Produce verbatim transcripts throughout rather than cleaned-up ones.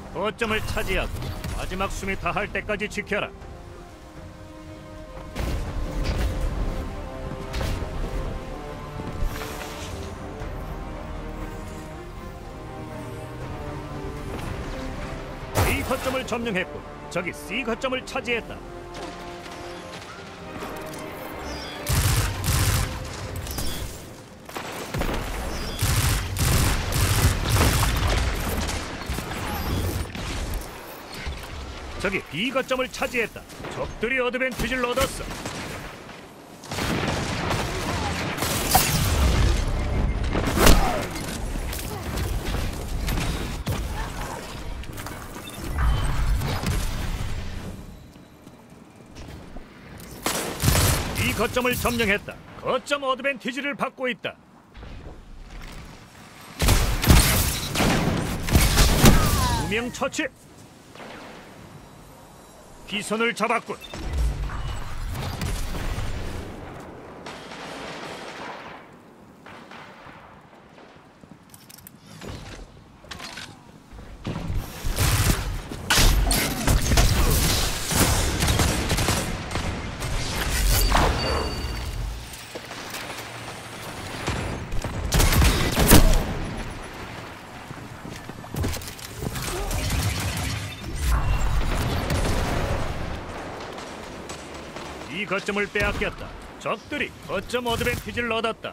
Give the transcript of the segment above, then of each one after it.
거점을 차지하고 마지막 숨이 다할 때까지 지켜라. B 거점을 점령했고 적이 C 거점을 차지했다. 적이 B 거점을 차지했다. 적들이 어드밴티지를 얻었어. B 거점을 점령했다. 거점 어드밴티지를 받고 있다. 두 명 처치. 기선을 잡았군. 이 거점을 빼앗겼다. 적들이 거점 어드밴티지를 얻었다.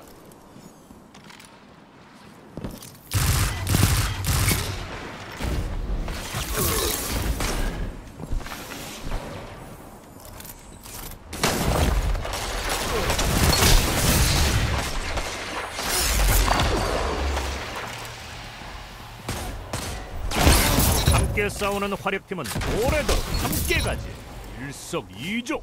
함께 싸우는 화력팀은 오래도록 함께 가지. 일석이조.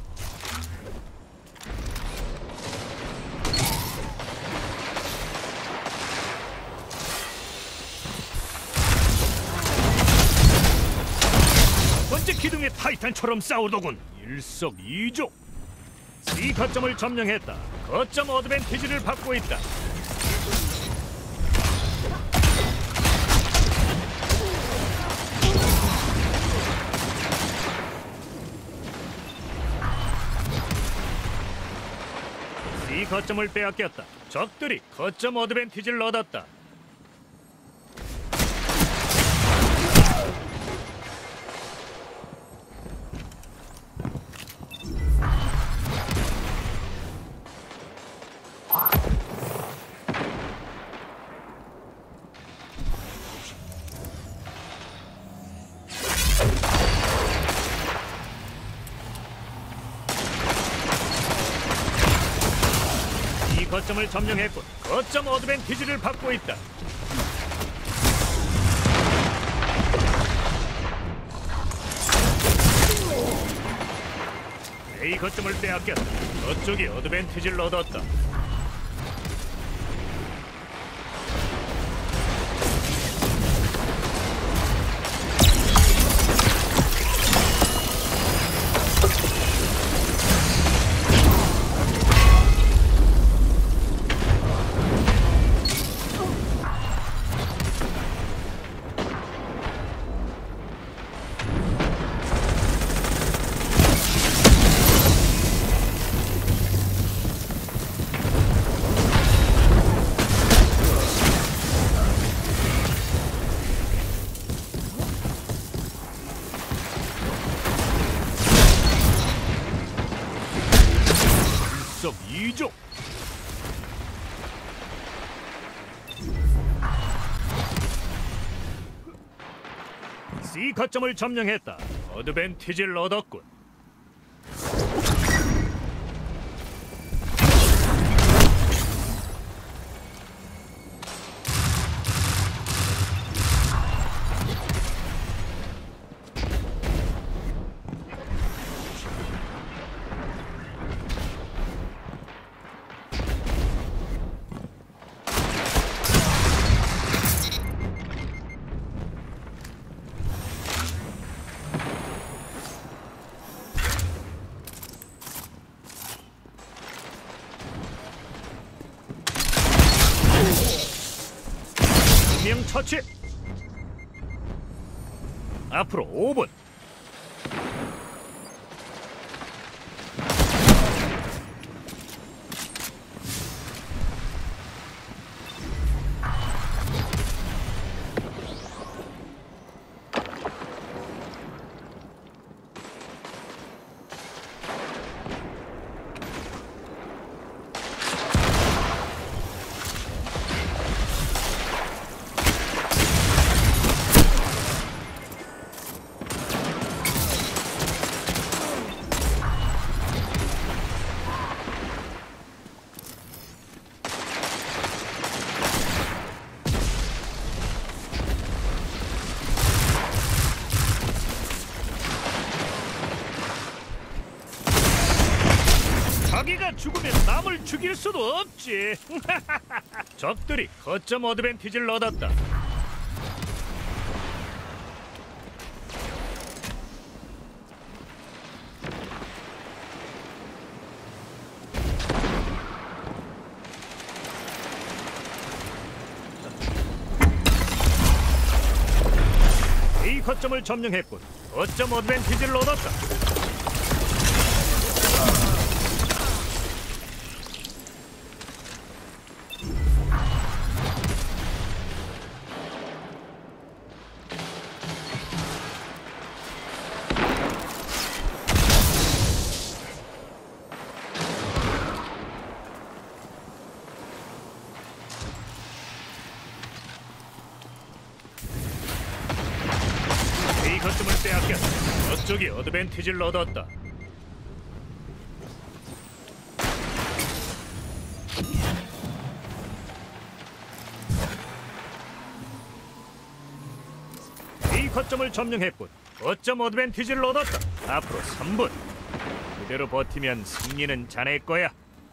번째 기둥의 타이탄처럼 싸우더군. 일석이조. C 거점을 점령했다. 거점 어드밴티지를 받고 있다. C 거점을 빼앗겼다. 적들이 거점 어드밴티지를 얻었다. 이 거점을 점령했고 거점 어드밴티지를 받고 있다. A 거점을 빼앗겼다. 저쪽이 어드밴티지를 얻었다. 일석이조. C 거점을 점령했다. 어드밴티지를 얻었군. 명 처치. 앞으로 오 분. 자기가 죽으면 남을 죽일 수도 없지. 적들이 거점 어드밴티지를 얻었다. A 거점을 점령했군. 거점 어드밴티지를 얻었다. A 거점을 빼앗겼다. 저쪽이 어드밴티지를 얻었다. A 거점을 점령했군. 거점 어드밴티지를 얻었다. 앞으로 삼 분. 그대로 버티면 승리는 자네 거야.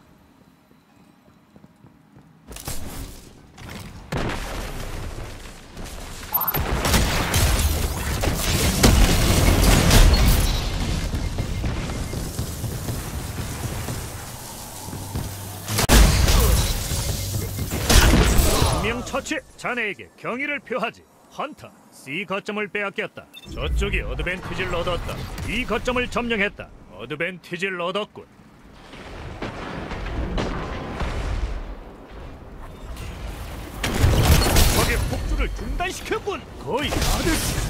명 처치. 자네에게 경의를 표하지. 헌터, C 거점을 빼앗겼다. 저쪽이 어드밴티지를 얻었다. B 거점을 점령했다. 어드밴티지를 얻었군. 적의 폭주를 중단시켰군. 거의 다 됐어.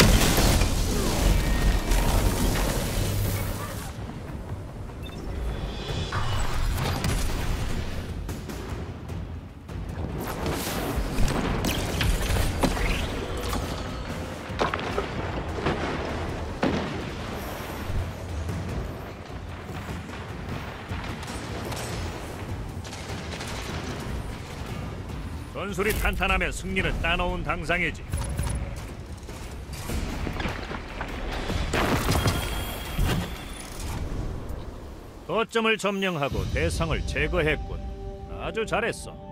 전술이 탄탄하면 승리는 따놓은 당상이지. 거점을 점령하고 대상을 제거했군. 아주 잘했어.